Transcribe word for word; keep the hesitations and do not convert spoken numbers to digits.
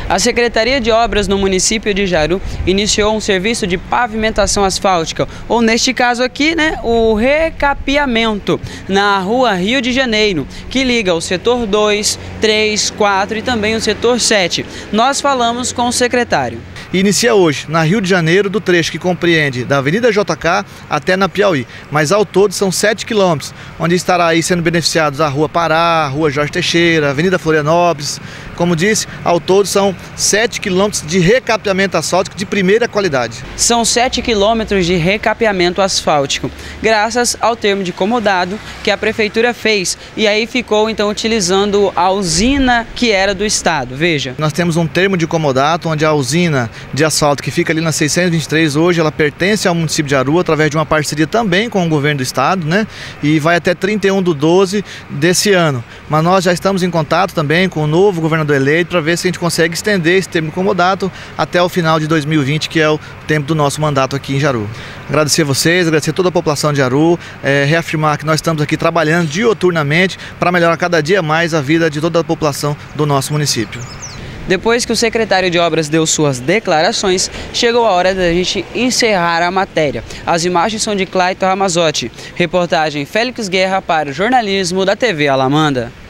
A Secretaria de Obras no município de Jaru iniciou um serviço de pavimentação asfáltica, ou neste caso aqui, né, o recapeamento, na rua Rio de Janeiro, que liga o setor dois, três, quatro e também o setor sete. Nós falamos com o secretário. Inicia hoje, na Rio de Janeiro, do trecho que compreende da Avenida J K até na Piauí, mas ao todo são sete quilômetros, onde estará aí sendo beneficiados a Rua Pará, a Rua Jorge Teixeira, a Avenida Florianópolis. Como disse, ao todo são sete quilômetros de recapeamento asfáltico de primeira qualidade. São sete quilômetros de recapeamento asfáltico, graças ao termo de comodado que a prefeitura fez, e aí ficou então utilizando a usina que era do estado. Veja. Nós temos um termo de comodato, onde a usina de asfalto que fica ali na seiscentos e vinte e três hoje, ela pertence ao município de Jaru através de uma parceria também com o governo do estado, né? E vai até trinta e um de doze desse ano. Mas nós já estamos em contato também com o novo governador eleito para ver se a gente consegue estender esse termo de comodato até o final de dois mil e vinte, que é o tempo do nosso mandato aqui em Jaru. Agradecer a vocês, agradecer a toda a população de Jaru, é, reafirmar que nós estamos aqui trabalhando dioturnamente para melhorar cada dia mais a vida de toda a população do nosso município. Depois que o secretário de Obras deu suas declarações, chegou a hora da gente encerrar a matéria. As imagens são de Clayton Ramazotti. Reportagem Félix Guerra para o jornalismo da T V Alamanda.